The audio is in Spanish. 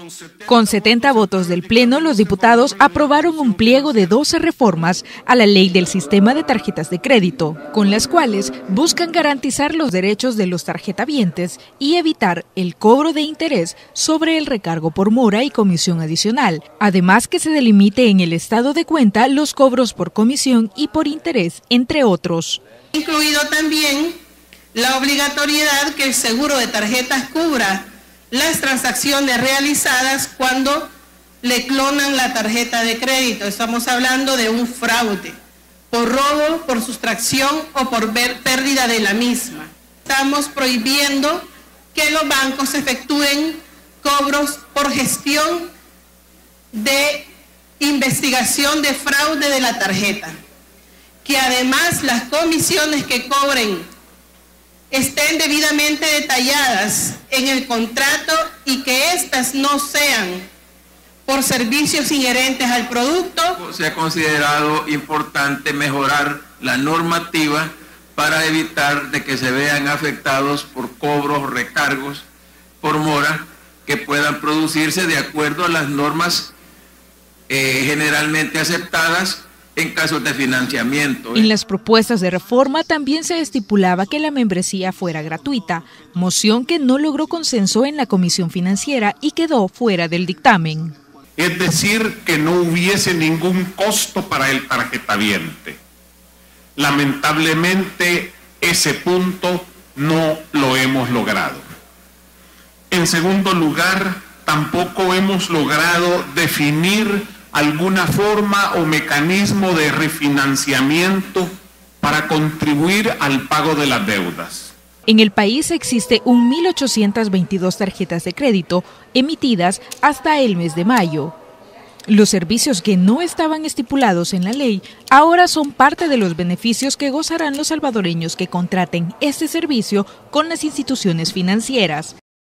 Con 70 votos del Pleno, los diputados aprobaron un pliego de 12 reformas a la Ley del Sistema de Tarjetas de Crédito, con las cuales buscan garantizar los derechos de los tarjetavientes y evitar el cobro de interés sobre el recargo por mora y comisión adicional, además que se delimite en el estado de cuenta los cobros por comisión y por interés, entre otros. Incluido también la obligatoriedad que el seguro de tarjetas cubra las transacciones realizadas cuando le clonan la tarjeta de crédito. Estamos hablando de un fraude, por robo, por sustracción o por pérdida de la misma. Estamos prohibiendo que los bancos efectúen cobros por gestión de investigación de fraude de la tarjeta. Que además las comisiones que cobren estén debidamente detalladas en el contrato y que éstas no sean por servicios inherentes al producto. Se ha considerado importante mejorar la normativa para evitar de que se vean afectados por cobros, recargos por mora que puedan producirse de acuerdo a las normas generalmente aceptadas en casos de financiamiento. En las propuestas de reforma también se estipulaba que la membresía fuera gratuita, moción que no logró consenso en la Comisión Financiera y quedó fuera del dictamen. Es decir, que no hubiese ningún costo para el tarjetaviente. Lamentablemente, ese punto no lo hemos logrado. En segundo lugar, tampoco hemos logrado definir alguna forma o mecanismo de refinanciamiento para contribuir al pago de las deudas. En el país existe 1.822 tarjetas de crédito emitidas hasta el mes de mayo. Los servicios que no estaban estipulados en la ley ahora son parte de los beneficios que gozarán los salvadoreños que contraten este servicio con las instituciones financieras.